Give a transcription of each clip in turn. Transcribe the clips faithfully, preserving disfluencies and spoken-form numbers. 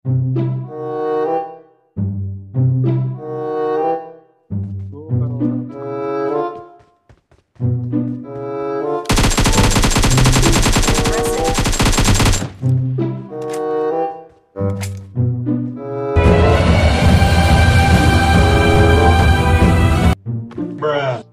Bruh.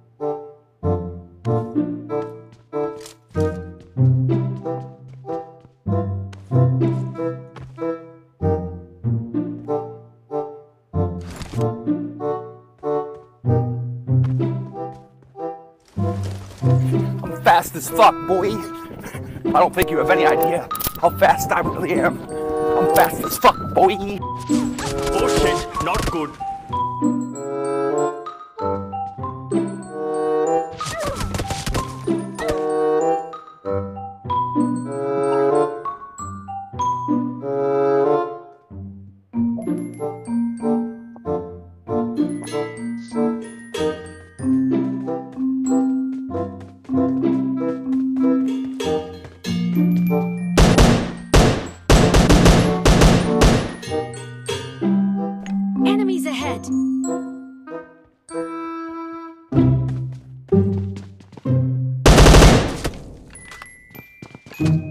I'm fast as fuck, boy. I don't think you have any idea how fast I really am. I'm fast as fuck, boy. Oh shit, not good. Enemies ahead! Thank you.